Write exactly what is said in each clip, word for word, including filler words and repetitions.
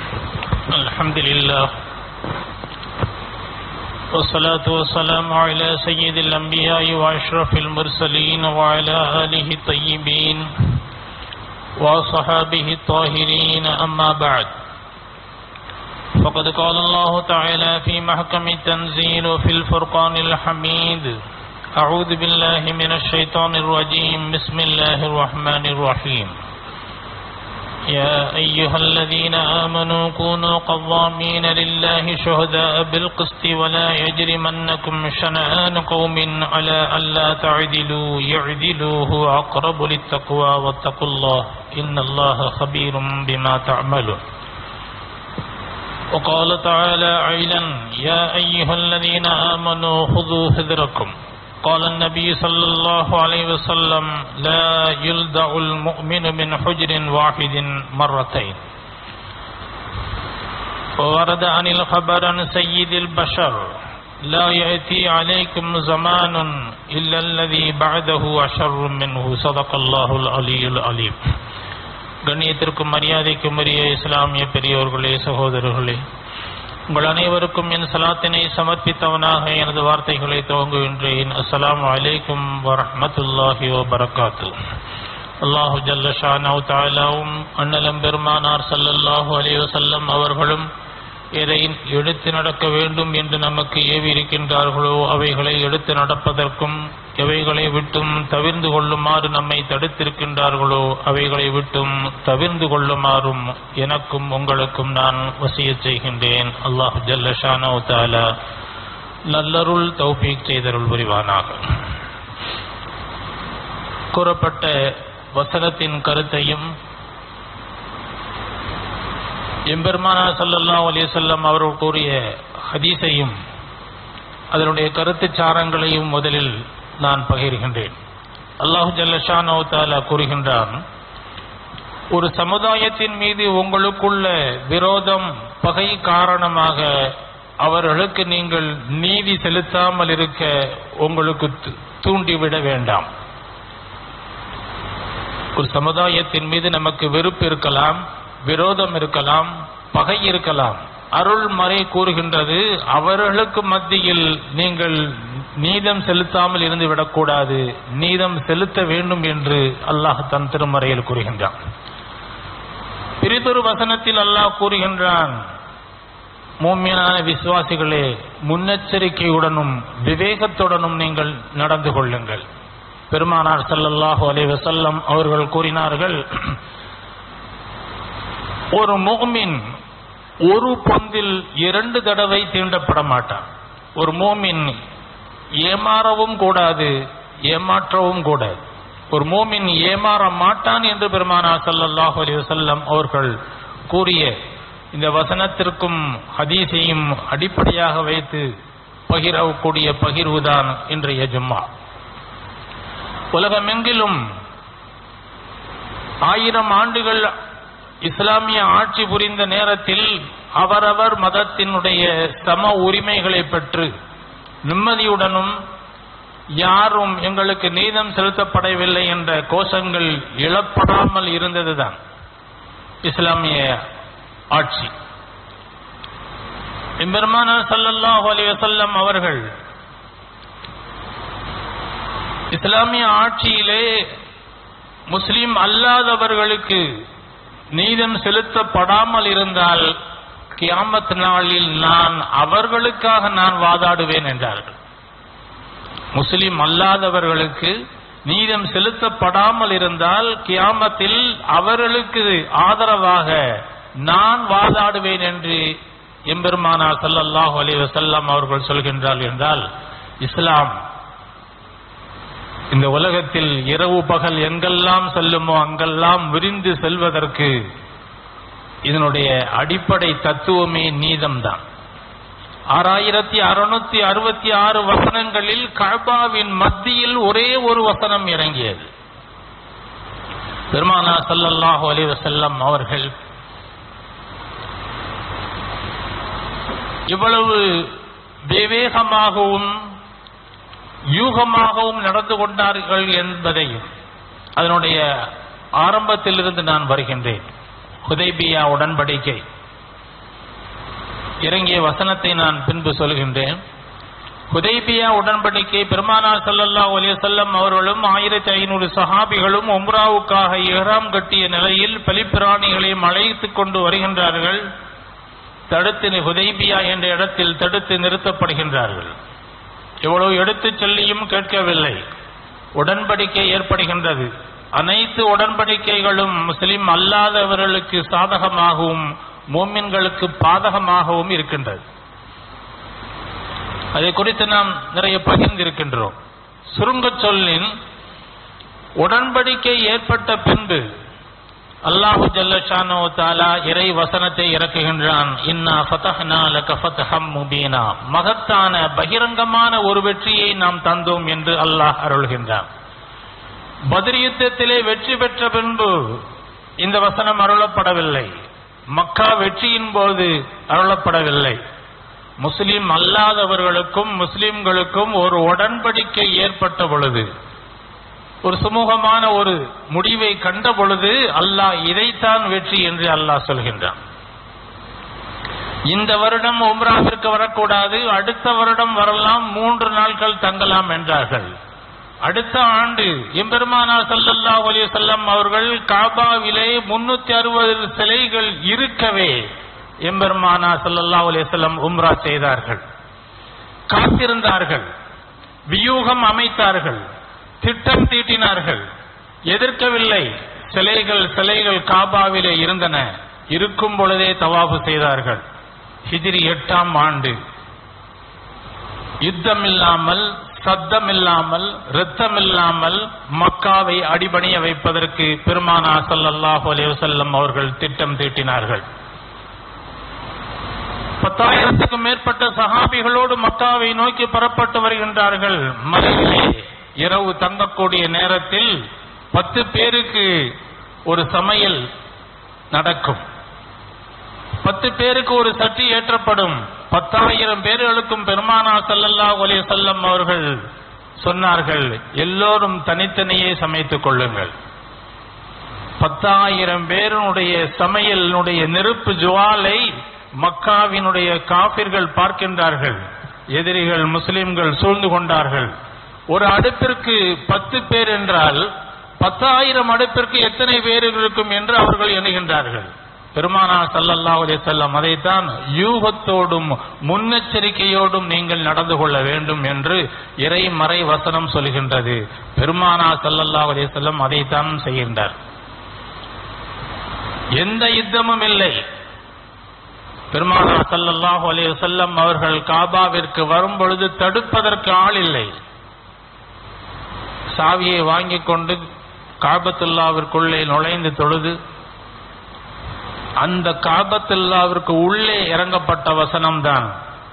الحمد لله والصلاة والسلام على سيد الأنبياء وأشرف المرسلين وعلى آله الطيبين وصحابه الطاهرين أما بعد فقد قال الله تعالى في محكم التنزيل في الفرقان الحميد أعوذ بالله من الشيطان الرجيم بسم الله الرحمن الرحيم يا أيها الذين آمنوا كونوا قوامين لله شهداء بالقسط ولا يجرمنكم شنآن قوم على ألا تعدلوا اعدلوا هو أقرب للتقوى واتقوا الله إن الله خبير بما تعملون. وقال تعالى عيلا يا أيها الذين آمنوا خذوا حذركم. قال النبي صلى الله عليه وسلم لا يلدع المؤمن من حجر واحد مرتين. وورد عن الخبر عن سيد البشر لا يأتي عليكم زمان إلا الذي بعده أشر منه صدق الله العلي العليم. கண்ணியத்திற்கும் மரியாதைக்கும் உரிய இஸ்லாமிய பெரியோர்களே, சகோதரர்களே, உங்கள் அனைவருக்கும் என் சலாத்தினை சமர்ப்பித்தவனாக எனது வார்த்தைகளை துவங்குகின்றேன். அஸ்ஸலாமு அலைக்கும் வரஹ்மத்துல்லாஹி வபரகாத்து. அல்லாஹு ஜல்ல ஷானஹு தஆலாவும் அன்னலம் பெருமானார் ஸல்லல்லாஹு அலைஹி வஸல்லம் அவர்களும் எதை எடுத்து நடக்க வேண்டும் என்று நமக்கு ஏவி இருக்கின்றார்களோ அவைகளை எடுத்து நடப்பதற்கும், எவைகளை விட்டும் தவிர்ந்து கொள்ளுமாறு நம்மை தடுத்திருக்கின்றார்களோ அவைகளை விட்டும் தவிர்ந்து கொள்ளுமாறும் எனக்கும் உங்களுக்கும் நான் வசியத் செய்கின்றேன். அல்லாஹ் ஜல்ல ஷானஹு தஆலா நல்லருள் தௌஃபீக் செய்தருள் புரிவானாக. கூறப்பட்ட வசனத்தின் கருத்தையும் எம்பெருமானார் ஸல்லல்லாஹு அலைஹி வஸல்லம் அவர்கள் கூறிய ஹதீஸையும் அதனுடைய கருத்து சாரங்களையும் முதலில் நான் பகிர்கின்றேன். அல்லாஹ் ஜல்ல ஷானஹு தஆலா கூறுகின்றான், ஒரு சமுதாயத்தின் மீது உங்களுக்குள்ள விரோதம், பகை காரணமாக அவர்களுக்கு நீங்கள் நீதி செலுத்தாமல் இருக்க உங்களுக்கு தூண்டிவிட வேண்டாம். ஒரு சமுதாயத்தின் மீது நமக்கு வெறுப்பு இருக்கலாம், விரோதம் இருக்கலாம், பகை இருக்கலாம். அருள்மறை கூறுகின்றது, அவர்களுக்கு மத்தியில் நீங்கள் நீதம் செலுத்தாமல் இருந்து விடக்கூடாது, நீதம் செலுத்த வேண்டும் என்று அல்லாஹ் தன் திருமறையில் கூறுகின்றான். பிரிதொரு வசனத்தில் அல்லாஹ் கூறுகின்றான், மூமினான விசுவாசிகளே, முன்னெச்சரிக்கையுடனும் விவேகத்துடனும் நீங்கள் நடந்து கொள்ளுங்கள். பெருமானார் ஸல்லல்லாஹு அலைஹி வஸல்லம் அவர்கள் கூறினார்கள், ஒரு முஃமின் ஒரு பொந்தில் இரண்டு தடவை தீண்டப்பட மாட்டான். ஒரு முஃமின் ஏமாறவும் கூடாது, ஏமாற்றவும் கூடாது. ஒரு முஃமின் ஏமாற மாட்டான் என்று பெருமானார் ஸல்லல்லாஹு அலைஹி வஸல்லம் அவர்கள் கூறிய இந்த வசனத்திற்கும் ஹதீஸையும் அடிப்படையாக வைத்து பகிரக்கூடிய பகிர்வுதான் இன்றைய ஜும்மா. உலகமெங்கிலும் ஆயிரம் ஆண்டுகள் இஸ்லாமிய ஆட்சி புரிந்த நேரத்தில் அவரவர் மதத்தினுடைய சம உரிமைகளை பெற்று நிம்மதியுடனும் யாரும் எங்களுக்கு நீதம் செலுத்தப்படவில்லை என்ற கோஷங்கள் எழப்படாமல் இருந்ததுதான் இஸ்லாமிய ஆட்சி. எம்பெருமானார் ஸல்லல்லாஹு அலைஹி வஸல்லம் அவர்கள் இஸ்லாமிய ஆட்சியிலே முஸ்லிம் அல்லாதவர்களுக்கு நீதம் செலுத்தப்படாமல் இருந்தால் கியாமத் நாளில் நான் அவர்களுக்காக நான் வாதாடுவேன் என்றார்கள். முஸ்லிம் அல்லாதவர்களுக்கு நீதம் செலுத்தப்படாமல் இருந்தால் கியாமத்தில் அவர்களுக்கு ஆதரவாக நான் வாதாடுவேன் என்று எம்பெருமானார் ஸல்லல்லாஹு அலைஹி வஸல்லம் அவர்கள் சொல்கின்றார்கள். என்றால் இஸ்லாம் இந்த உலகத்தில் இரவு பகல் எங்கெல்லாம் செல்லுமோ அங்கெல்லாம் விரிந்து செல்வதற்கு இதனுடைய அடிப்படை தத்துவமே நீதம்தான். ஆறாயிரத்தி அறுநூத்தி அறுபத்தி ஆறு வசனங்களில் கஅபாவின் மத்தியில் ஒரே ஒரு வசனம் இறங்கியது. பெருமானார் ஸல்லல்லாஹு அலைஹி வஸல்லம் அவர்கள் இவ்வளவு விவேகமாகவும் யூகமாகவும் நடந்து கொண்டார்கள் என்பதையும் அதனுடைய ஆரம்பத்திலிருந்து நான் வருகின்றேன். ஹுதைபியா உடன்படிக்கை இறங்கிய வசனத்தை நான் பின்பு சொல்கின்றேன். ஹுதைபியா உடன்படிக்கை பெருமானார் ஸல்லல்லாஹு அலைஹி வஸல்லம் அவர்களும் ஆயிரத்தி ஐநூறு சஹாபிகளும் உம்ராவுக்காக இஹ்ராம் கட்டிய நிலையில் பலிப்பிராணிகளையும் அழைத்துக் கொண்டு வருகின்றார்கள். தடுத்து ஹுதைபியா என்ற இடத்தில் தடுத்து நிறுத்தப்படுகின்றார்கள். எவ்வளவு எடுத்துச் சொல்லியும் கேட்கவில்லை. உடன்படிக்கை ஏற்படுகின்றது. அனைத்து உடன்படிக்கைகளும் முஸ்லிம் அல்லாதவர்களுக்கு சாதகமாகவும் மோமின்களுக்கு பாதகமாகவும் இருக்கின்றது. அதை குறித்து நாம் நிறைய பகிர்ந்திருக்கின்றோம். சுருங்க சொல்லின் உடன்படிக்கை ஏற்பட்ட பின்பு அல்லாஹு ஜல்ல ஷானஹு தஆலா இறை வசனத்தை இறக்குகின்றான். இன்னா ஃபதஹ்னா லக ஃபத்ஹம் முபீனா, மகத்தான பகிரங்கமான ஒரு வெற்றியை நாம் தந்தோம் என்று அல்லாஹ் அருள்கின்றான். பத்ர் யுத்தத்திலே வெற்றி பெற்ற பின்பு இந்த வசனம் அருளப்படவில்லை. மக்கா வெற்றியின் போது அருளப்படவில்லை. முஸ்லிம் அல்லாதவர்களுக்கும் முஸ்லிம்களுக்கும் ஒரு உடன்படிக்கை ஏற்பட்ட பொழுது, ஒரு சுமூகமான ஒரு முடிவை கண்ட பொழுது அல்லாஹ் இதைத்தான் வெற்றி என்று அல்லாஹ் சொல்கின்றான். இந்த வருடம் உம்ராவிற்கு வரக்கூடாது, அடுத்த வருடம் வரலாம், மூன்று நாட்கள் தங்கலாம் என்றார்கள். அடுத்த ஆண்டு எம்பெருமானார் ஸல்லல்லாஹு அலைஹி வஸல்லம் அவர்கள் காபாவிலே முன்னூத்தி அறுபது சிலைகள் இருக்கவே எம்பெருமானார் ஸல்லல்லாஹு அலைஹி வஸல்லம் உம்ரா செய்தார்கள். காத்திருந்தார்கள், வியூகம் அமைத்தார்கள், திட்டம் தீட்டினார்கள், எதிர்க்கவில்லை. சிலைகள் சிலைகள் காபாவிலே இருந்தன. இருக்கும் பொழுதே தவாஃப் செய்தார்கள். ஹிஜ்ரி எட்டாம் ஆண்டு யுத்தம் இல்லாமல், சத்தம் இல்லாமல், இரத்தம் இல்லாமல் மக்காவை அடிபணிய வைப்பதற்கு பெருமானார் ஸல்லல்லாஹு அலைஹி வஸல்லம் அவர்கள் திட்டம் தீட்டினார்கள். பத்தாயிரத்துக்கும் மேற்பட்ட சஹாபிகளோடு மக்காவை நோக்கி புறப்பட்டு வருகின்றார்கள். மலையிலே இரவு தங்கக்கூடிய நேரத்தில் பத்து பேருக்கு ஒரு சமையல் நடக்கும். பத்து பேருக்கு ஒரு சட்டி ஏற்றப்படும். பத்தாயிரம் பேர்களுக்கும் பெருமானார் ஸல்லல்லாஹு அலைஹி வஸல்லம் அவர்கள் சொன்னார்கள், எல்லோரும் தனித்தனியே சமைத்துக் கொள்ளுங்கள். பத்தாயிரம் பேருடைய சமையலினுடைய நெருப்பு ஜுவாலை மக்காவினுடைய காபிர்கள் பார்க்கின்றார்கள். எதிரிகள் முஸ்லிம்கள் சூழ்ந்து கொண்டார்கள். ஒரு அடுப்பிற்கு பத்து பேர் என்றால் பத்தாயிரம் அடுப்பிற்கு எத்தனை பேர் இருக்கும் என்று அவர்கள் எண்ணுகின்றார்கள். பெருமானார் ஸல்லல்லாஹு அலைஹி வஸல்லம் அதைத்தான் யூகத்தோடும் முன்னெச்சரிக்கையோடும் நீங்கள் நடந்து கொள்ள வேண்டும் என்று இறை மறை வசனம் சொல்கின்றது. பெருமானார் ஸல்லல்லாஹு அலைஹி வஸல்லம் அதைத்தான் செய்கின்றார். எந்த யுத்தமும் இல்லை. பெருமானார் ஸல்லல்லாஹு அலைஹி வஸல்லம் அவர்கள் காபாவிற்கு வரும் பொழுது தடுப்பதற்கு ஆள் இல்லை. சாவியை வாங்கிக் கொண்டு காபத்துல்லாவிற்குள்ளே நுழைந்து தொழுது அந்த காபத்துல்லாவிற்கு உள்ளே இறங்கப்பட்ட வசனம்தான்,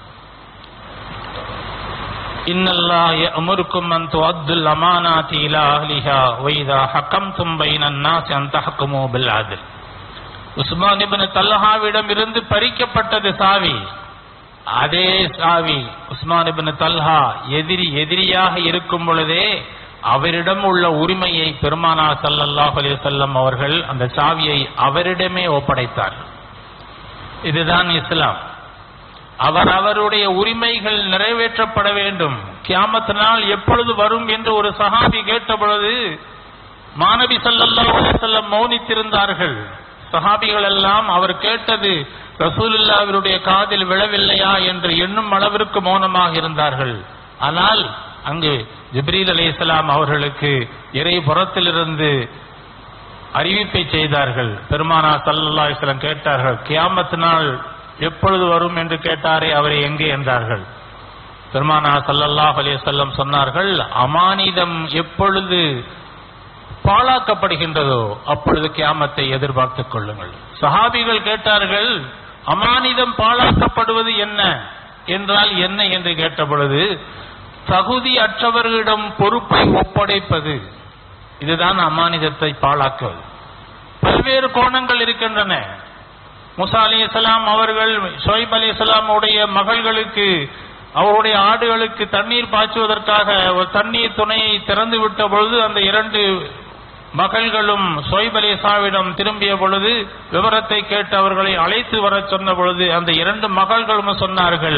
இன்னல்லாஹ யஅமுருக்கும் அன் துஅத்துல் அமானாத்தி இலா அஹ்லிஹா வ இதா ஹகம்தும் பைனன் நாஸி அன் தஹ்குமு பில் அத்ல். உஸ்மான் இப்னு தல்ஹாவிடம் இருந்து பறிக்கப்பட்டது சாவி. அதே சாவி உஸ்மான் இப்னு தல்ஹா எதிரி எதிரியாக இருக்கும் பொழுதே அவரிடம் உள்ள உரிமையை பெருமானார் ஸல்லல்லாஹு அலைஹி வஸல்லம் அவர்கள் அந்த சாவியை அவரிடமே ஒப்படைத்தார். இதுதான் இஸ்லாம். அவர் அவருடைய உரிமைகள் நிறைவேற்றப்பட வேண்டும். கியாமத் நாள் எப்பொழுது வரும் என்று ஒரு சஹாபி கேட்ட பொழுது மாநபி ஸல்லல்லாஹு அலைஹி வஸல்லம் மௌனித்திருந்தார்கள். சஹாபிகள் எல்லாம் அவர் கேட்டது ரசூலுல்லாஹ்வினுடைய காதில் விழவில்லையா என்று எண்ணும் அளவிற்கு மௌனமாக இருந்தார்கள். ஆனால் அங்கு ஜிப்ரீல் அலைஹிஸ்ஸலாம் அவர்களுக்கு இறை புறத்திலிருந்து அறிவிப்பை செய்தார்கள். பெருமானார் ஸல்லல்லாஹு அலைஹி வஸல்லம் கேட்டார்கள், கியாமத் நாள் எப்பொழுது வரும் என்று கேட்டாரே, அவரை எங்கே என்றார்கள். பெருமானார் ஸல்லல்லாஹு அலைஹி வஸல்லம் சொன்னார்கள், அமானிதம் எப்பொழுது பாழாக்கப்படுகின்றதோ அப்பொழுது கியாமத்தை எதிர்பார்த்துக் கொள்ளுங்கள். சஹாபிகள் கேட்டார்கள், அமானிதம் பாழாக்கப்படுவது என்ன என்றால் என்ன என்று கேட்ட பொழுது, தகுதி அற்றவர்களிடம் பொறுப்பை ஒப்படைப்பது, இதுதான் அமானிதத்தை பாழாக்குவது. பல்வேறு கோணங்கள் இருக்கின்றன. மூசா அலைஹிஸ்ஸலாம் அவர்கள் ஷுஐப் அலைஹிஸ்ஸலாம் உடைய மகள்களுக்கு அவருடைய ஆடுகளுக்கு தண்ணீர் பாய்ச்சுவதற்காக ஒரு தண்ணீர் துணையை திறந்து விட்ட பொழுது அந்த இரண்டு மகள்களும் ஷுவைப் அலைஹிஸ்ஸலாமிடம் திரும்பிய பொழுது விவரத்தை கேட்டு அவர்களை அழைத்து வர சொன்ன பொழுது அந்த இரண்டு மகள்களும் சொன்னார்கள்,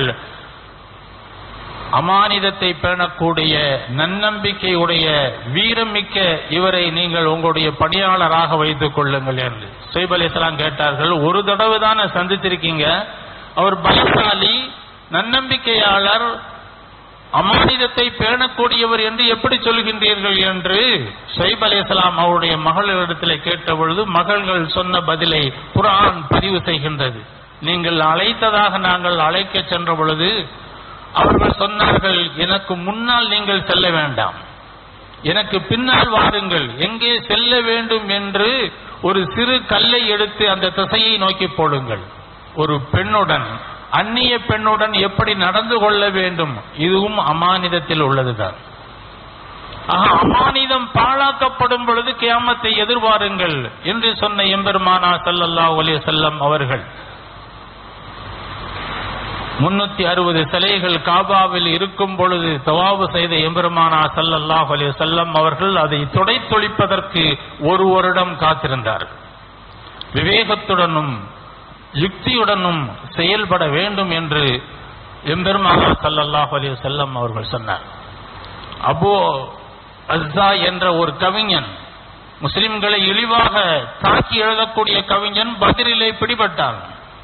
அமானிதத்தை பேணக்கூடிய நன்னம்பிக்கையுடைய வீரமிக்க இவரை நீங்கள் உங்களுடைய பணியாளராக வைத்துக் கொள்ளுங்கள் என்று ஷுவைப் அலைஹிஸ்ஸலாம் கேட்டார்கள். ஒரு தடவை தான் சந்திச்சிருக்கீங்க, அவர் பலசாலி, நன்னம்பிக்கையாளர், அமானிதத்தை பேணக்கூடியவர் என்று எப்படி சொல்கின்றீர்கள் என்று ஷுவைப் அலைஹிஸ்ஸலாம் அவருடைய மகளிடத்தில் கேட்ட பொழுது மகள்கள் சொன்ன பதிலை குர்ஆன் பதிவு செய்கின்றது. நீங்கள் அழைத்ததாக நாங்கள் அழைக்க சென்ற பொழுது அவர்கள் சொன்னார்கள், எனக்கு முன்னால் நீங்கள் செல்ல வேண்டாம், எனக்கு பின்னால் வாருங்கள், எங்கே செல்ல வேண்டும் என்று ஒரு சிறு கல்லை எடுத்து அந்த திசையை நோக்கி போடுங்கள். ஒரு பெண்ணுடன், அந்நிய பெண்ணுடன் எப்படி நடந்து கொள்ள வேண்டும், இதுவும் அமானிதத்தில் உள்ளதுதான். ஆக அமானிதம் பாழாக்கப்படும் பொழுது கியாமத்தை எதிர்பாருங்கள் என்று சொன்ன எம்பெருமானார் ஸல்லல்லாஹு அலைஹி வஸல்லம் அவர்கள் முன்னூத்தி அறுபது சிலைகள் காபாவில் இருக்கும் பொழுது தவாபு செய்த எம்பெருமானார் ஸல்லல்லாஹு அலைஹி வஸல்லம் அவர்கள் அதை துடைத்தொழிப்பதற்கு ஒரு வருடம் காத்திருந்தார்கள். விவேகத்துடனும் யுக்தியுடனும் செயல்பட வேண்டும் என்று எம்பெருமானார் ஸல்லல்லாஹு அலைஹி வஸல்லம் அவர்கள் சொன்னார். அபூ அஸ்ஸா என்ற ஒரு கவிஞன், முஸ்லிம்களை இழிவாக தாக்கி எழுதக்கூடிய கவிஞன், பத்ரிலே பிடிபட்டான்.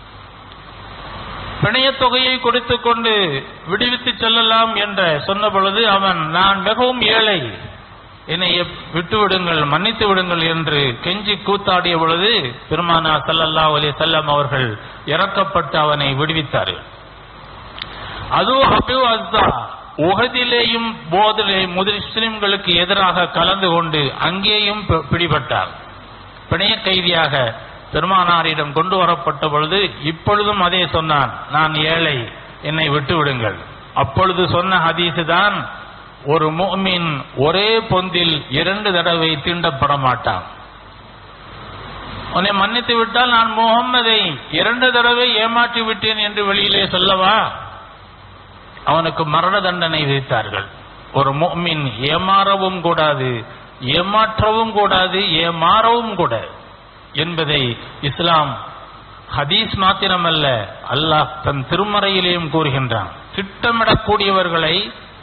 பிணையத் தொகையை கொடுத்துக் கொண்டு விடுவித்து செல்லலாம் என்று சொன்ன பொழுது அவன், நான் மிகவும் ஏழை, என்னை விட்டுவிடுங்கள், மன்னித்து விடுங்கள் என்று கெஞ்சி கூத்தாடிய பொழுது பெருமானார் ஸல்லல்லாஹு அலைஹி வஸல்லம் அவர்கள் இறக்கப்பட்டு அவனை விடுவித்தார்கள். அதோ அபூ அஸ்ஸா உஹதிலேயும் போதிலே முஸ்லிம்களுக்கு எதிராக கலந்து கொண்டு அங்கேயும் பிடிபட்டார். பிணைய கைதியாக பெருமானாரிடம் கொண்டு வரப்பட்ட பொழுது இப்பொழுதும் அதே சொன்னான், நான் ஏழை, என்னை விட்டு விடுங்கள். அப்பொழுது சொன்ன ஹதீஸ் தான், ஒரு முஃமின் ஒரே பொந்தில் இரண்டு தடவை தீண்டப்பட மாட்டான். உன்னை மன்னித்து விட்டால் நான் முஹம்மதை இரண்டு தடவை ஏமாற்றி விட்டேன் என்று வெளியிலே சொல்லவா? அவனுக்கு மரண தண்டனை விதித்தார்கள். ஒரு முஃமின் ஏமாறவும் கூடாது, ஏமாற்றவும் கூடாது, ஏமாறவும் கூட என்பதை இஸ்லாம் ஹதீஸ் மாத்திரமல்ல அல்லாஹ் தன் திருமறையிலேயும் கூறுகின்றான். திட்டமிடக்கூடியவர்களை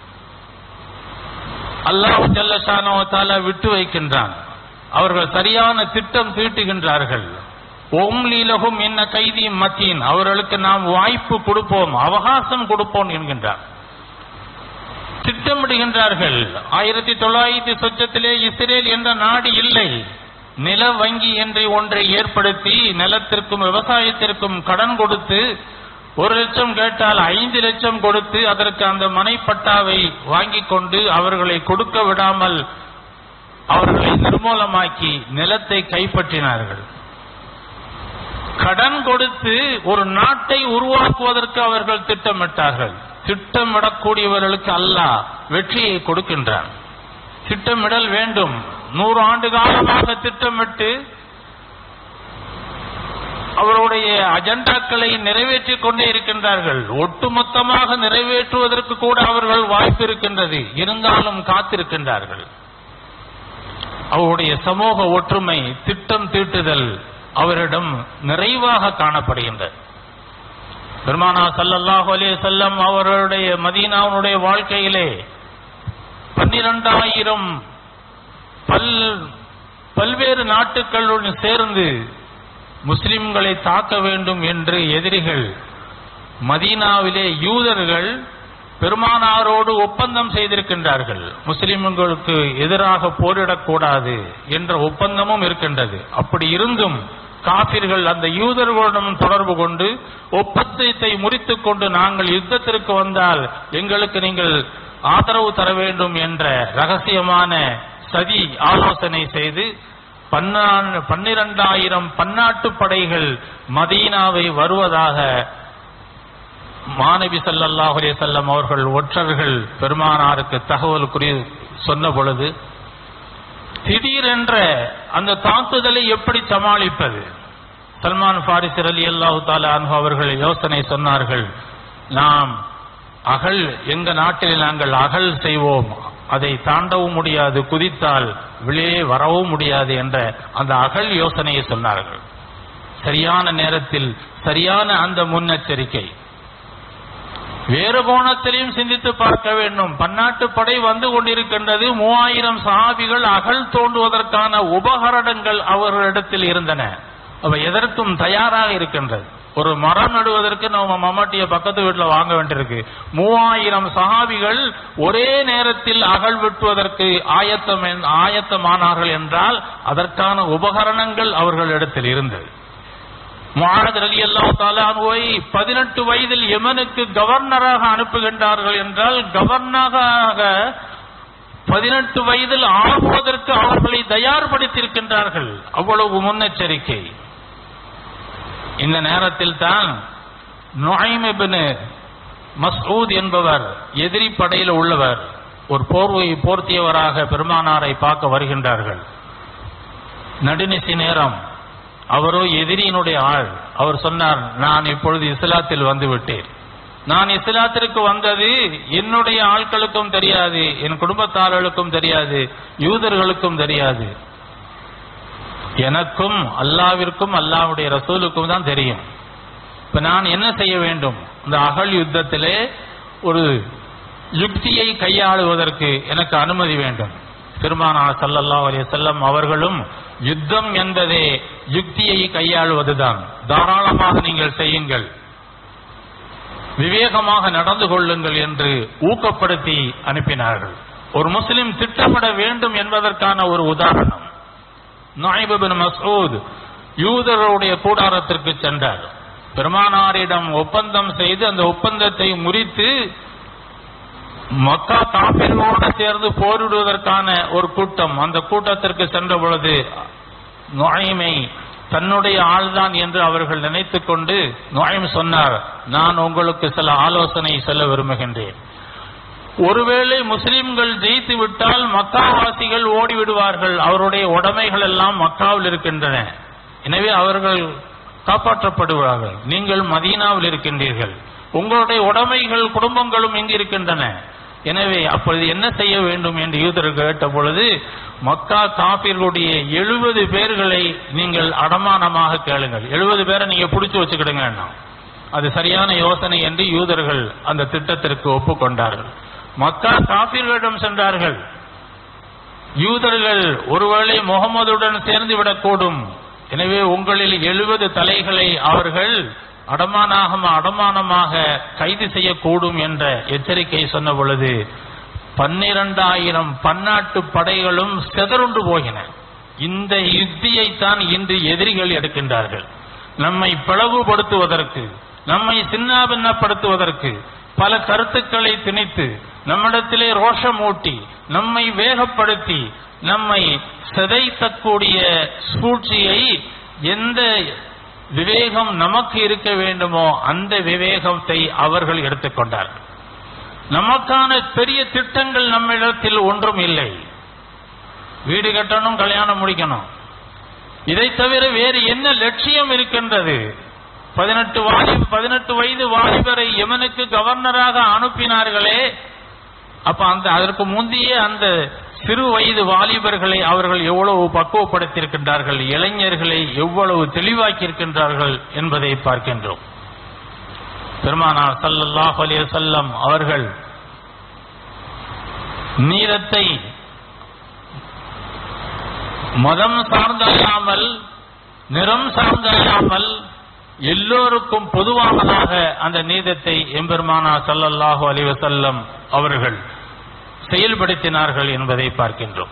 அல்லாஹ் ஜல்ல ஷானஹு வ தஆலா விட்டு வைக்கின்றான். அவர்கள் சரியான திட்டம் தீட்டுகின்றார்கள். உம்லி லஹும் இன்ன கைதி மத்தீன், அவர்களுக்கு நாம் வாய்ப்பு கொடுப்போம், அவகாசம் கொடுப்போம் என்கின்றார். திட்டமிடுகின்றார்கள். ஆயிரத்தி தொள்ளாயிரத்தி சொச்சத்திலே இஸ்ரேல் என்ற நாடு இல்லை, நில வங்கி என்று ஒன்றை ஏற்படுத்தி நிலத்திற்கும் விவசாயத்திற்கும் கடன் கொடுத்து ஒரு லட்சம் கேட்டால் ஐந்து லட்சம் கொடுத்து அதற்கு அந்த மனைப்பட்டாவை வாங்கி கொண்டு அவர்களை கொடுக்க விடாமல் அவர்களை நிர்மூலமாக்கி நிலத்தை கைப்பற்றினார்கள். கடன் கொடுத்து ஒரு நாட்டை உருவாக்குவதற்கு அவர்கள் திட்டமிட்டார்கள். திட்டமிடக்கூடியவர்களுக்கு அல்லாஹ் வெற்றியை கொடுக்கின்றான். திட்டமிடல் வேண்டும். நூறு ஆண்டு காலமாக திட்டமிட்டு அவருடைய அஜெண்டாக்களை நிறைவேற்றிக் கொண்டே இருக்கின்றார்கள். ஒட்டுமொத்தமாக நிறைவேற்றுவதற்கு கூட அவர்கள் வாய்ப்பு இருக்கின்றது, இருந்தாலும் காத்திருக்கின்றார்கள். அவருடைய சமூக ஒற்றுமை, திட்டம் தீட்டுதல் அவரிடம் நிறைவாக காணப்படுகின்றது. பெருமானார் ஸல்லல்லாஹு அலைஹி வஸல்லம் அவருடைய மதீனாவுடைய வாழ்க்கையிலே பன்னிரண்டாயிரம் பல் பல்வேறு நாட்டுகளுடன் சேர்ந்து முஸ்லிம்களை தாக்க வேண்டும் என்று எதிரிகள் மதீனாவிலே யூதர்கள் பெருமானாரோடு ஒப்பந்தம் செய்திருக்கின்றார்கள். முஸ்லிம்களுக்கு எதிராக போரிடக்கூடாது என்ற ஒப்பந்தமும் இருக்கின்றது. அப்படி இருந்தும் காபிர்கள் அந்த யூதர்களுடன் தொடர்பு கொண்டு ஒப்பந்தத்தை முறித்துக் கொண்டு, நாங்கள் யுத்தத்திற்கு வந்தால் எங்களுக்கு நீங்கள் ஆதரவு தர வேண்டும் என்ற ரகசியமான சதி ஆலோசனை செய்து பன்னிரண்டாயிரம் பன்னாட்டு படைகள் மதீனாவை வருவதாக மாநபி ஸல்லல்லாஹு அலைஹி வஸல்லம் அவர்கள் ஒற்றர்கள் பெருமானாருக்கு தகவல் குறி சொன்ன பொழுது திடீரென்ற அந்த தாக்குதலை எப்படி சமாளிப்பது? சல்மான் ஃபாரிசி ரலியல்லாஹு தஆலா அன்ஹு அவர்கள் யோசனை சொன்னார்கள். நாம் அகல், எங்க நாட்டில் நாங்கள் அகல் செய்வோம், அதை தாண்டவும் முடியாது, குதித்தால் வெளியே வரவும் முடியாது என்ற அந்த அகல் யோசனையை சொன்னார்கள். சரியான நேரத்தில் சரியான அந்த முன்னெச்சரிக்கை. வேறு கோணத்திலையும் சிந்தித்து பார்க்க வேண்டும். பன்னாட்டு படை வந்து கொண்டிருக்கின்றது. மூவாயிரம் சஹாபிகள் அகல் தோண்டுவதற்கான உபகரணங்கள் அவர்களிடத்தில் இருந்தன. அவ எதற்கும் தயாராக இருக்கின்றது. ஒரு மரம் நடுவதற்கு நம்ம மம்மாட்டிய பக்கத்து வீட்டில் வாங்க வேண்டியிருக்கு. மூவாயிரம் சஹாபிகள் ஒரே நேரத்தில் அகல் வெட்டுவதற்கு ஆயத்தம் ஆயத்தமானார்கள் என்றால் அதற்கான உபகரணங்கள் அவர்களிடத்தில் இருந்தது. முஆத் ரலியல்லாஹு தஆலா அன்ஹுவை பதினெட்டு வயதில் யமனுக்கு கவர்னராக அனுப்புகின்றார்கள் என்றால் கவர்னராக பதினெட்டு வயதில் ஆகுவதற்கு அவர்களை தயார்படுத்தியிருக்கின்றார்கள். அவ்வளவு முன்னெச்சரிக்கை. இந்த நேரத்தில் தான் நுஐம் இப்னு மஸ்ஊத் என்பவர் எதிரி படையில் உள்ளவர் ஒரு போர்வை போர்த்தியவராக பெருமானாரை பார்க்க வருகின்றார்கள். நடுநிசி நேரம். அவரோ எதிரியினுடைய ஆள். அவர் சொன்னார், நான் இப்பொழுது இஸ்லாத்தில் வந்து விட்டேன். நான் இஸ்லாத்திற்கு வந்தது என்னுடைய ஆட்களுக்கும் தெரியாது, என் குடும்பத்தார்களுக்கும் தெரியாது, யூதர்களுக்கும் தெரியாது. எனக்கும் அல்லாவிற்கும் அல்லாஹ்வுடைய ரசூலுக்கும் தான் தெரியும். இப்ப நான் என்ன செய்ய வேண்டும்? இந்த அகல் யுத்தத்திலே ஒரு யுக்தியை கையாளுவதற்கு எனக்கு அனுமதி வேண்டும். பெருமானார் ஸல்லல்லாஹு அலைஹி வஸல்லம் அவர்களும் யுத்தம் என்பதே யுக்தியை கையாளுவதுதான், தாராளமாக நீங்கள் செய்யுங்கள், விவேகமாக நடந்து கொள்ளுங்கள் என்று ஊக்கப்படுத்தி அனுப்பினார்கள். ஒரு முஸ்லிம் திட்டமிட வேண்டும் என்பதற்கான ஒரு உதாரணம். நுஐம் இப்னு மஸ்ஊத் யூதருடைய கூடாரத்திற்கு சென்றார். பெருமானாரிடம் ஒப்பந்தம் செய்து அந்த ஒப்பந்தத்தை முறித்து மக்கா காபிர்களோடு சேர்ந்து போரிடுவதற்கான ஒரு கூட்டம், அந்த கூட்டத்திற்கு சென்ற பொழுது நுஐமை தன்னுடைய ஆள்தான் என்று அவர்கள் நினைத்துக் கொண்டு நுஐம் சொன்னார், நான் உங்களுக்கு சில ஆலோசனை சொல்ல விரும்புகின்றேன். ஒருவேளை முஸ்லிம்கள் ஜெயித்து விட்டால் மக்காவாசிகள் ஓடிவிடுவார்கள், அவருடைய உடைமைகள் எல்லாம் மக்காவில் இருக்கின்றன, எனவே அவர்கள் காப்பாற்றப்படுவார்கள். நீங்கள் மதீனாவில் இருக்கின்றீர்கள், உங்களுடைய உடைமைகள் குடும்பங்களும் இங்கு இருக்கின்றன, எனவே அப்பொழுது என்ன செய்ய வேண்டும் என்று யூதர்கள் கேட்ட பொழுது மக்கா காபிர்களுடைய எழுபது பேர்களை நீங்கள் அடமானமாக கேளுங்கள், எழுபது பேரை நீங்க பிடிச்சு வச்சுக்கிடுங்க, அது சரியான யோசனை என்று யூதர்கள் அந்த திட்டத்திற்கு ஒப்புக்கொண்டார்கள். மக்கா காபிர்களிடம் சென்றார்கள். யூதர்கள் ஒருவேளை முகமதுடன் சேர்ந்து விடக்கூடும், எனவே உங்களில் எழுபது தலைகளை அவர்கள் அடமானாக அடமானமாக கைது செய்யக்கூடும் என்ற எச்சரிக்கை சொன்ன பொழுது பன்னிரண்டாயிரம் பன்னாட்டு படைகளும் செதறுண்டு போகின. இந்த யுக்தியைத்தான் இன்று எதிரிகள் எடுக்கின்றார்கள். நம்மை பிளவுபடுத்துவதற்கு, நம்மை சின்னாபின்னப்படுத்துவதற்கு பல கருத்துக்களை திணித்து, நம்மிடத்திலே ரோஷமூட்டி, நம்மை வேகப்படுத்தி, நம்மை சிதைத்தக்கூடிய சூழ்ச்சியை எந்த விவேகம் நமக்கு இருக்க வேண்டுமோ அந்த விவேகத்தை அவர்கள் எடுத்துக்கொண்டார்கள். நமக்கான பெரிய திட்டங்கள் நம்மிடத்தில் ஒன்றும் இல்லை. வீடு கட்டணும், கல்யாணம் முடிக்கணும், இதை தவிர வேறு என்ன லட்சியம் இருக்கின்றது? பதினெட்டு வாலிப பதினெட்டு வயது வாலிபரை யமனுக்கு கவர்னராக அனுப்பினார்களே, அப்ப அந்த அதற்கு முந்தைய அந்த சிறு வயது வாலிபர்களை அவர்கள் எவ்வளவு பக்குவப்படுத்தியிருக்கின்றார்கள், இளைஞர்களை எவ்வளவு தெளிவாக்கி இருக்கின்றார்கள் என்பதை பார்க்கின்றோம். பெருமானார் ஸல்லல்லாஹு அலைஹி வஸல்லம் அவர்கள் நீரத்தை மதம் சார்ந்தல்லாமல், நிறம் சார்ந்தல்லாமல் எல்லோருக்கும் பொதுவானதாக அந்த நீதத்தை எம்பெருமானார் ஸல்லல்லாஹு அலைஹி வஸல்லம் அவர்கள் செயல்படுத்தினார்கள் என்பதை பார்க்கின்றோம்.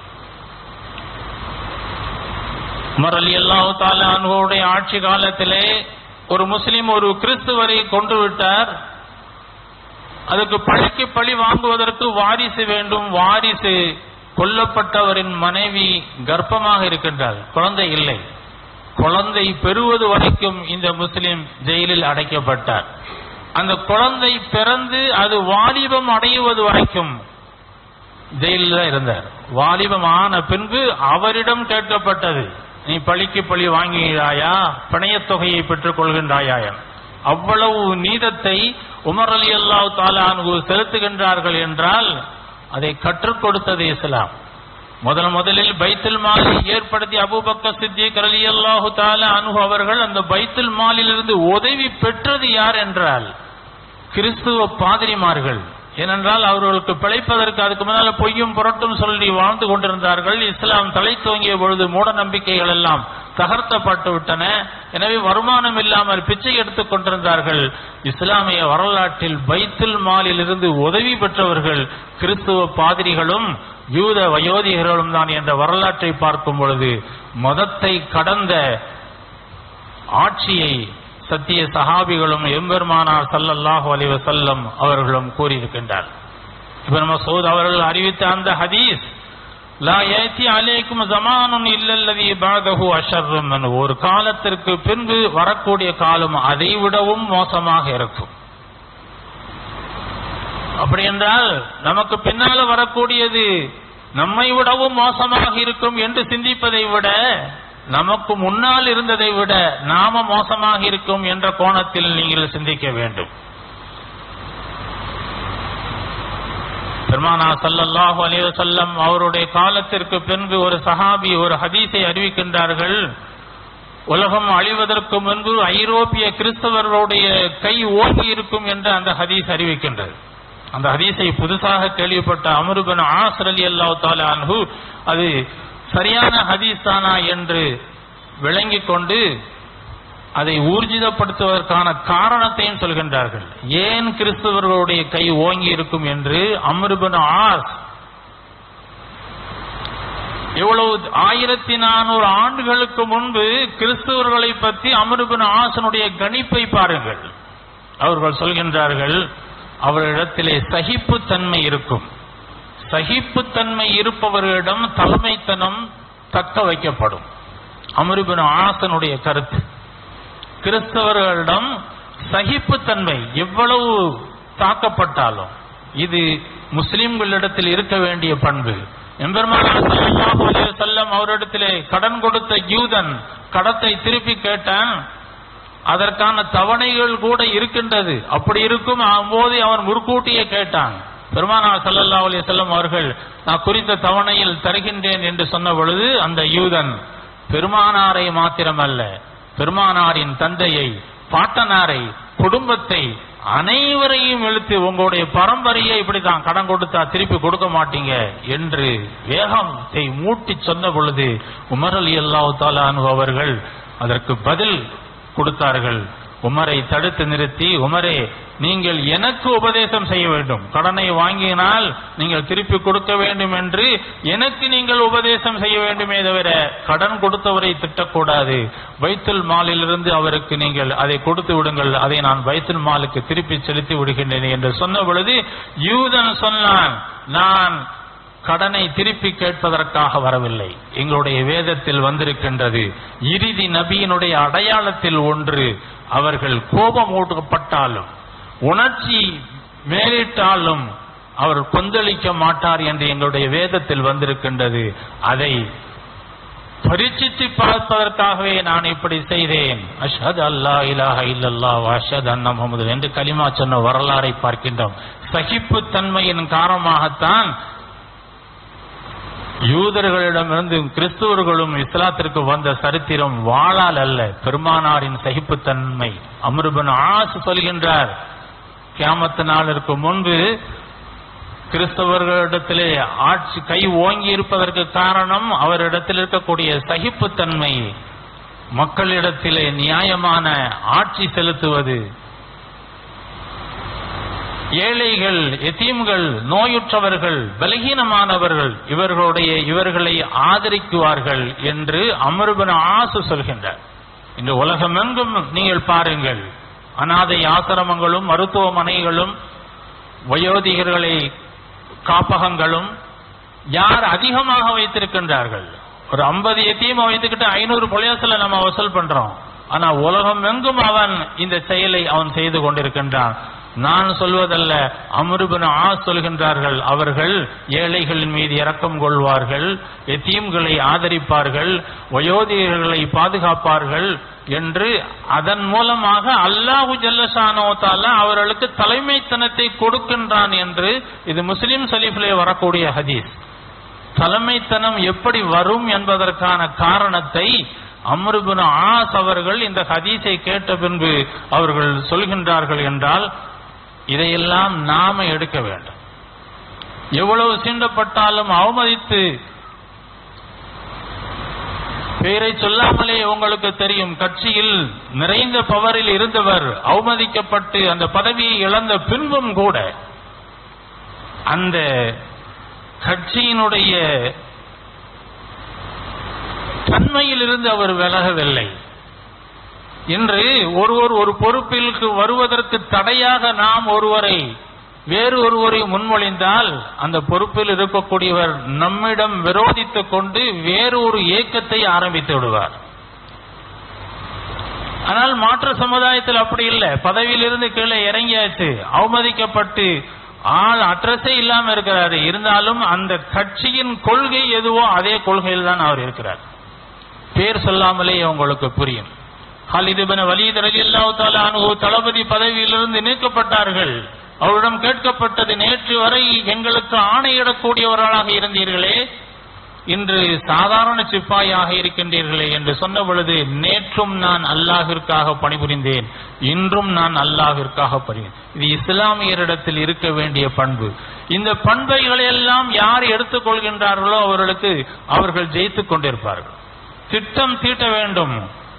உமர் ரலியல்லாஹு தஆலா அன்ஹுவுடைய ஆட்சி காலத்திலே ஒரு முஸ்லிம் ஒரு கிறிஸ்துவரை கொன்று விட்டார். அதுக்கு பழிக்கு பழி வாங்குவதற்கு வாரிசு வேண்டும். வாரிசு கொல்லப்பட்டவரின் மனைவி கர்ப்பமாக இருக்கின்றார், குழந்தை இல்லை. குழந்தை பெறுவது வரைக்கும் இந்த முஸ்லிம் ஜெயிலில் அடைக்கப்பட்டார். அந்த குழந்தை பிறந்து அது வாலிபம் அடைவது வரைக்கும் ஜெயிலில் தான் இருந்தார். வாலிபம் ஆன பின்பு அவரிடம் கேட்கப்பட்டது, நீ பழிக்கு பழி வாங்குகிறாயா, பிணையத் தொகையை பெற்றுக் கொள்கின்றாயா? அவ்வளவு நீதத்தை உமர் ரலியல்லாஹு தஆலா அன்ஹு செலுத்துகின்றார்கள் என்றால் அதை கற்றுக் கொடுத்தது இஸ்லாம். முதல் முதலில் பைத்துல் மாலை ஏற்படுத்தி அபூபக்கர் சித்திக் ரலியல்லாஹு தஆலா அன்ஹு அவர்கள் அந்த பைத்துல் மாலிலிருந்து உதவி பெற்றது யார் என்றால் கிறிஸ்துவ பாதிரிமார்கள். ஏனென்றால் அவர்களுக்கு பிழைப்பதற்கு அதுக்கு முன்னால பொய்யும் புரட்டும் சொல்லி வாழ்ந்து கொண்டிருந்தார்கள். இஸ்லாம் தலை தோங்கிய பொழுது மூட நம்பிக்கைகள் எல்லாம் தகர்த்தப்பட்டு விட்டன. எனவே வருமானம் இல்லாமல் பிச்சை எடுத்துக் கொண்டிருந்தார்கள். இஸ்லாமிய வரலாற்றில் பைத்துல் மாலில் இருந்து உதவி பெற்றவர்கள் கிறிஸ்துவ பாதிரிகளும் யூத வயோதிகர்களும் தான் என்ற வரலாற்றை பார்க்கும் பொழுது மதத்தை கடந்த ஆட்சியை சத்திய சஹாபிகளும் எம்பெருமானார் ஸல்லல்லாஹு அலைஹி வஸல்லம் அவர்களும் கூறியிருக்கின்றார். இப்னு மஸ்ஊத் அவர்கள் அறிவித்த அந்த ஹதீஸ், லா யஅதி அலைக்கும் ஸமானுன் இல்லல்லதி பஅதஹு அஷர்ரும் மின்ஹு, ஒரு காலத்திற்கு பின்பு வரக்கூடிய காலம் அதை விடவும் மோசமாக இருக்கும். அப்படி என்றால் நமக்கு பின்னால வரக்கூடியது நம்மை விடவும் மோசமாக இருக்கும் என்று சிந்திப்பதை விட நமக்கு முன்னால் இருந்ததை விட நாம மோசமாக இருக்கும் என்ற கோணத்தில் நீங்கள் சிந்திக்க வேண்டும். பெருமானார் ஸல்லல்லாஹு அலைஹி வஸல்லம் அவருடைய காலத்திற்கு பின்பு ஒரு சஹாபி ஒரு ஹதீஸை அறிவிக்கின்றார்கள். உலகம் அழிவதற்கு முன்பு ஐரோப்பிய கிறிஸ்தவர்களுடைய கை ஓங்கி இருக்கும் என்று அந்த ஹதீஸ் அறிவிக்கின்றது. அந்த ஹதீஸை புதுசாக கேள்விப்பட்ட அம்ர் இப்னு ஆஸ் ரலியல்லாஹு தஆலா அன்ஹு அது சரியான ஹதீஸ் தானா என்று விளங்கிக் கொண்டு அதை ஊர்ஜிதப்படுத்துவதற்கான காரணத்தையும் சொல்கின்றார்கள். ஏன் கிறிஸ்தவர்களுடைய கை ஓங்கி இருக்கும் என்று அம்ர் இப்னு ஆஸ் எவ்வளவு ஆயிரத்தி நானூறு ஆண்டுகளுக்கு முன்பு கிறிஸ்தவர்களை பற்றி அம்ர் இப்னு ஆஸினுடைய கணிப்பை பாருங்கள். அவர்கள் சொல்கின்றார்கள், அவரிடத்திலே சகிப்புத்தன்மை இருக்கும். சகிப்புத்தன்மை இருப்பவர்களிடம் தலைமைத்தனம் தக்க வைக்கப்படும். அம்ர் இப்னு ஆஸினுடைய கருத்து, கிறிஸ்தவர்களிடம் சகிப்புத்தன்மை எவ்வளவு தாக்கப்பட்டாலும் இது முஸ்லிம்களிடத்தில் இருக்க வேண்டிய பண்பு. எம்பெருமானார் ஸல்லல்லாஹு அலைஹி வஸல்லம் அவரிடத்திலே கடன் கொடுத்த யூதன் கடத்தை திருப்பி கேட்டான். அதற்கான தவணைகள் கூட இருக்கின்றது. அப்படி இருக்கும் போது அவன் முற்கூட்டியே கேட்டான். பெருமானார் ஸல்லல்லாஹு அலைஹி வஸல்லம் அவர்கள் நான் குறித்த தவணையில் தருகின்றேன் என்று சொன்ன பொழுது அந்த யூதன் பெருமானாரை மாத்திரமல்ல, பெருமானாரின் தந்தையை, பாட்டனாரை, குடும்பத்தை அனைவரையும் இழுத்து உங்களுடைய பரம்பரையை இப்படித்தான் கடன் கொடுத்தா திருப்பி கொடுக்க மாட்டீங்க என்று வேகத்தை மூட்டி சொன்ன பொழுது உமர் ரலியல்லாஹு தஆலா அன்ஹு அவர்கள் அதற்கு பதில் கொடுத்தார்கள். உமரை தடுத்து நிறுத்தி, உமரே நீங்கள் எனக்கு உபதேசம் செய்ய வேண்டும், கடனை வாங்கினால் நீங்கள் திருப்பி கொடுக்க வேண்டும் என்று எனக்கு நீங்கள் உபதேசம் செய்ய வேண்டுமே தவிர கடன் கொடுத்தவரை திட்டக்கூடாது. பைத்துல் மாலிலிருந்து அவருக்கு நீங்கள் அதை கொடுத்து விடுங்கள், அதை நான் பைத்துல் மாலுக்கு திருப்பி செலுத்தி விடுகின்றேன் என்று சொன்ன பொழுது யூதன் சொன்னான், நான் கடனை திருப்பி கேட்பதற்காக வரவில்லை. எங்களுடைய வேதத்தில் வந்திருக்கின்றது, இறுதி நபியினுடைய அடையாளத்தில் ஒன்று அவர்கள் கோபம் ஊட்டப்பட்டாலும் உணர்ச்சி மேலிட்டாலும் அவர் கொந்தளிக்க மாட்டார் என்று எங்களுடைய வேதத்தில் வந்திருக்கின்றது. அதை பரீட்சித்து பார்ப்பதற்காகவே நான் இப்படி செய்தேன். அஷ்ஹது அல்லா இலாஹ இல்லல்லாஹ் வ அஷ்ஹது அன்ன முஹம்மது என்று கலிமா சொன்ன வரலாறை பார்க்கின்றோம். சகிப்புத்தன்மையின் காரணமாகத்தான் யூதர்களிடமிருந்து கிறிஸ்துவர்களும் இஸ்லாத்திற்கு வந்த சரித்திரம் வாளால் அல்ல, பெருமானாரின் சகிப்புத்தன்மை. அம்ர் இப்னு ஆஸ் சொல்கின்றார், கியாமத் நாளிற்கு முன்பு கிறிஸ்தவர்களிடத்திலே ஆட்சி கை ஓங்கி இருப்பதற்கு காரணம் அவரிடத்தில் இருக்கக்கூடிய சகிப்புத்தன்மை, மக்களிடத்திலே நியாயமான ஆட்சி செலுத்துவது, ஏழைகள், எத்தீம்கள், நோயுற்றவர்கள், பலகீனமானவர்கள் இவர்களுடைய இவர்களை ஆதரிக்குவார்கள் என்று அம்ர் இப்னு ஆஸ் சொல்கின்றார். இந்த உலகமெங்கும் நீங்கள் பாருங்கள், அனாதை ஆசிரமங்களும் மருத்துவமனைகளும் வயோதிகர்களை காப்பகங்களும் யார் அதிகமாக வைத்திருக்கின்றார்கள்? ஒரு ஐம்பது எத்தீமை வைத்துக்கிட்டு ஐநூறு பொலியாசில நம்ம வசூல் பண்றோம். ஆனா உலகம் எங்கும் அவன் இந்த செயலை அவன் செய்து கொண்டிருக்கின்றான். நான் சொல்வதல்ல, அம்ர் இப்னு ஆஸ் சொல்கின்றார்கள். அவர்கள் ஏழைகளின் மீது இரக்கம் கொள்வார்கள், எத்தீம்களை ஆதரிப்பார்கள், வயோதிகர்களை பாதுகாப்பார்கள் என்று அதன் மூலமாக அல்லாஹு ஜல்லஷானு தஆலா அவர்களுக்கு தலைமைத்தனத்தை கொடுக்கின்றான் என்று இது முஸ்லிம் ஷரீஃபிலே வரக்கூடிய ஹதீஸ். தலைமைத்தனம் எப்படி வரும் என்பதற்கான காரணத்தை அம்ர் இப்னு ஆஸ் அவர்கள் இந்த ஹதீஸை கேட்ட பின்பு அவர்கள் சொல்கின்றார்கள் என்றால், இதையெல்லாம் நாம எடுக்க வேண்டும். எவ்வளவு சீண்டப்பட்டாலும் அவமதித்து, பெயரை சொல்லாமலே உங்களுக்கு தெரியும், கட்சியில் நிறைந்த பவரில் இருந்தவர் அவமதிக்கப்பட்டு அந்த பதவியை இழந்த பின்பும் கூட அந்த கட்சியினுடைய தன்மையில் இருந்து அவர் விலகவில்லை. இன்று ஒருவர் ஒரு பொறுப்பிற்கு வருவதற்கு தடையாக நாம் ஒருவரை வேறு ஒருவரை முன்மொழிந்தால் அந்த பொறுப்பில் இருக்கக்கூடியவர் நம்மிடம் விரோதித்துக் கொண்டு வேறு ஒரு இயக்கத்தை ஆரம்பித்து விடுவார். ஆனால் மாற்று சமுதாயத்தில் அப்படி இல்லை. பதவியிலிருந்து கீழே இறங்கியாச்சு, அவமதிக்கப்பட்டு ஆள் அட்ரஸே இல்லாம இருக்கிறாரு. இருந்தாலும் அந்த கட்சியின் கொள்கை எதுவோ அதே கொள்கையில் தான் அவர் இருக்கிறார். பேர் சொல்லாமலே உங்களுக்கு புரியும். ஹாலித் இப்னு வலீத் ரலியல்லாஹு தஆலா அன்ஹு தளபதி பதவியிலிருந்து நீக்கப்பட்டார்கள். அவரிடம் கேட்கப்பட்டது, நேற்று வரை எங்களுக்கு ஆணையிடக்கூடியவர்களாக இருந்தீர்களே, இன்று சாதாரண சிப்பாயாக இருக்கின்றீர்களே என்று சொன்ன பொழுது, நேற்றும் நான் அல்லாஹ்விற்காக பணிபுரிந்தேன், இன்றும் நான் அல்லாஹ்விற்காக பணிபுரிந்தேன். இது இஸ்லாமியரிடத்தில் இருக்க வேண்டிய பண்பு. இந்த பண்பைகளை எல்லாம் யார் எடுத்துக்கொள்கின்றார்களோ அவர்களுக்கு அவர்கள் ஜெயித்துக் கொண்டிருப்பார்கள். திட்டம் தீட்ட வேண்டும்.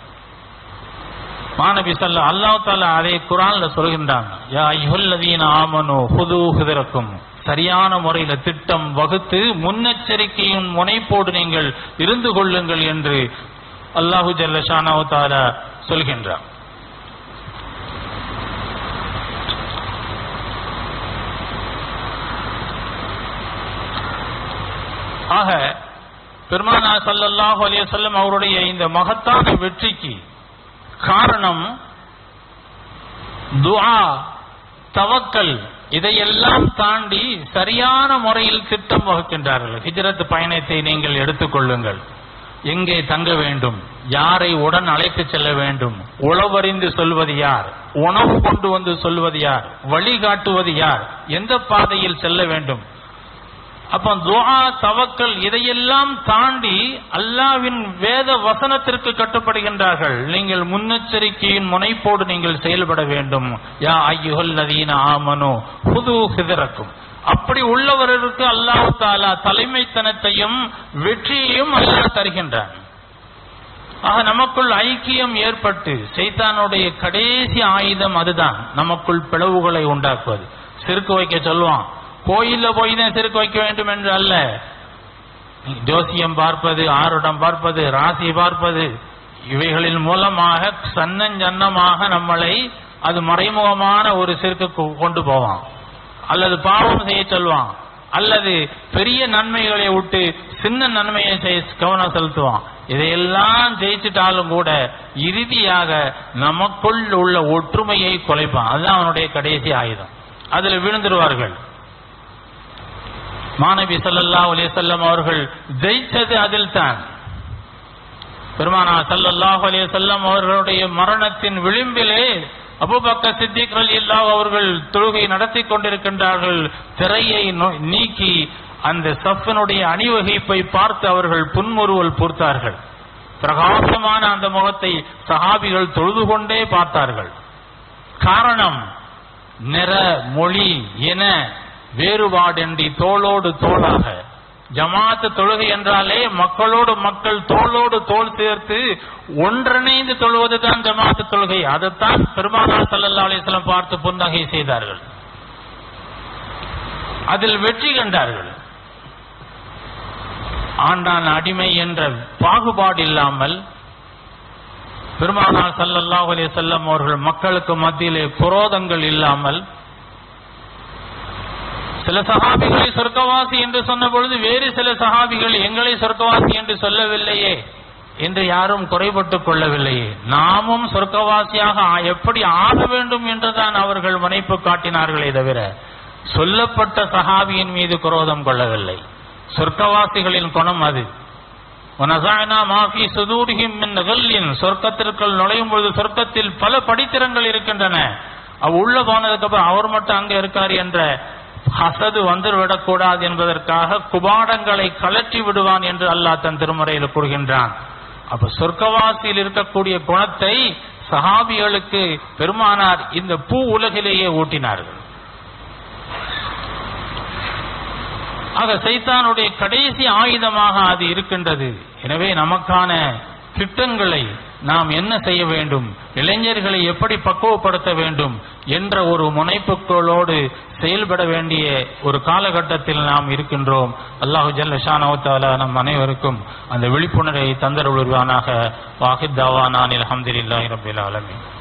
மாநபி ஸல்லல்லாஹு அல்லாஹ் தஆலா அதை குர்ஆன்ல சொல்கின்றாங்க, யா அய்யுஹல்லதீன ஆமனூ ஹுதூ ஹுதரக்கும், சரியான முறையில திட்டம் வகுத்து முன்னெச்சரிக்கையின் முனைப்போடு நீங்கள் இருந்து கொள்ளுங்கள் என்று அல்லாஹு ஜல்ல ஷானஹு தஆலா சொல்கின்றார். ஆக பெருமானார் ஸல்லல்லாஹு அலைஹி வஸல்லம் அவருடைய இந்த மகத்தான வெற்றிக்கு காரணம் துஆ, தவக்கல், இதையெல்லாம் தாண்டி சரியான முறையில் திட்டம் வகுக்கின்றார்கள். ஹிஜ்ரத் பயணத்தை நீங்கள் எடுத்துக்கொள்ளுங்கள். எங்கே தங்க வேண்டும், யாரை உடன் அழைத்து செல்ல வேண்டும், உளவறிந்து சொல்வது யார், உணவு கொண்டு வந்து சொல்வது யார், வழிகாட்டுவது யார், எந்த பாதையில் செல்ல வேண்டும். அப்ப துஆ, தவக்கல் இதையெல்லாம் தாண்டி அல்லாஹ்வின் வேத வசனத்திற்கு கட்டுப்படுகின்றார்கள். நீங்கள் முன்னெச்சரிக்கையின் முனைப்போடு நீங்கள் செயல்பட வேண்டும். யா அய்யுஹல்லதீன ஆமனூ ஹுதூ ஹிதரக்கும். அப்படி உள்ளவர்களுக்கு அல்லாஹ் தஆலா தலைமைத்தனத்தையும் வெற்றியையும் அல்லாஹ் தருகின்றான். ஆக நமக்குள் ஐக்கியம் ஏற்பட்டு, சைத்தானுடைய கடைசி ஆயுதம் அதுதான், நமக்குள் பிளவுகளை உண்டாக்குவது. சிறுக்கு வைக்க சொல்லுவான், கோயில்ல போய் தான் சிறுக்கு வைக்க வேண்டும் என்று அல்ல. ஜோசியம் பார்ப்பது, ஆருடம் பார்ப்பது, ராசி பார்ப்பது, இவைகளின் மூலமாக சன்னஞ்சன்னமாக நம்மளை அது மறைமுகமான ஒரு சிறுக்கு கொண்டு போவான், அல்லது பாவம் செய்ய சொல்வான், அல்லது பெரிய நன்மைகளை விட்டு சின்ன நன்மையை செய்ய கவனம் செலுத்துவான். இதையெல்லாம் ஜெயிச்சுட்டாலும் கூட இறுதியாக நமக்குள் உள்ள ஒற்றுமையை குலைப்பான். அதுதான் அவனுடைய கடைசி ஆயுதம். அதுல விழுந்துருவார்கள். மாநபி ஸல்லல்லாஹு அலைஹி வஸல்லம் அவர்கள் ஜெயித்தது அதில் தான். பெருமானார் ஸல்லல்லாஹு அலைஹி வஸல்லம் அவர்களுடைய மரணத்தின் விளிம்பிலே அபூபக்கர் சித்திக் ரலியல்லாஹு அவர்கள் தொழுகை நடத்தி கொண்டிருக்கின்றார்கள். திரையை நீக்கி அந்த சஃபினுடைய அணிவகுப்பை பார்த்து அவர்கள் புன்முறுவல் பூர்த்தார்கள். பிரகாசமான அந்த முகத்தை சஹாபிகள் தொழுது கொண்டே பார்த்தார்கள். காரணம், நிற, மொழி என வேறுபாடின்றி தோளோடு தோளாக, ஜமாத்து தொழுகை என்றாலே மக்களோடு மக்கள் தோளோடு தோள் சேர்த்து ஒன்றிணைந்து தொழுவதுதான் ஜமாத்து தொழுகை. அதைத்தான் பெருமானார் ஸல்லல்லாஹு அலைஹி வஸல்லம் பார்த்து புன்னகை செய்தார்கள். அதில் வெற்றி கண்டார்கள். ஆண்டான் அடிமை என்ற பாகுபாடு இல்லாமல் பெருமானார் ஸல்லல்லாஹு அலைஹி வஸல்லம் அவர்கள் மக்களுக்கு மத்தியிலே குரோதங்கள் இல்லாமல், சில சஹாபிகளை சொர்க்கவாசி என்று சொன்ன பொழுது வேறு சில சஹாபிகள் எங்களை சொர்க்கவாசி என்று சொல்லவில்லையே என்று யாரும் குறைபட்டுக் கொள்ளவில்லை. நாமும் சொர்க்கவாசியாக எப்படி ஆக வேண்டும் என்றுதான் அவர்கள் முனைப்பு காட்டினார்களே தவிர சொல்லப்பட்ட சஹாபியின் மீது குரோதம் கொள்ளவில்லை. சொர்க்கவாசிகளின் குணம் அது. சொர்க்கத்திற்குள் நுழையும் பொழுது சொர்க்கத்தில் பல படித்திரங்கள் இருக்கின்றன. உள்ள போனதுக்கு அப்புறம் அவர் மட்டும் அங்க இருக்கார் என்ற ஹசது வந்துவிடக்கூடாது என்பதற்காக குபாடங்களை கலற்றி விடுவான் என்று அல்லாஹ் தன் திருமறையில் கூறுகின்றான். அப்ப சொர்க்கவாசியில் இருக்கக்கூடிய குணத்தை சஹாபிகளுக்கு பெருமானார் இந்த பூ உலகிலேயே ஊட்டினார்கள். ஆக சைத்தானுடைய கடைசி ஆயுதமாக அது இருக்கின்றது. எனவே நமக்கான திட்டங்களை நாம் என்ன செய்ய வேண்டும், இளைஞர்களை எப்படி பக்குவப்படுத்த வேண்டும் என்ற ஒரு முனைப்புகளோடு செயல்பட வேண்டிய ஒரு காலகட்டத்தில் நாம் இருக்கின்றோம். அல்லாஹு ஜல்ல ஷானஹு வ தஆலா நம் அனைவருக்கும் அந்த விழிப்புணர்வை தந்தருள்வானாக. வாஹித் தாவானா அல்ஹம்துலில்லாஹி ரப்பில் ஆலமீன்.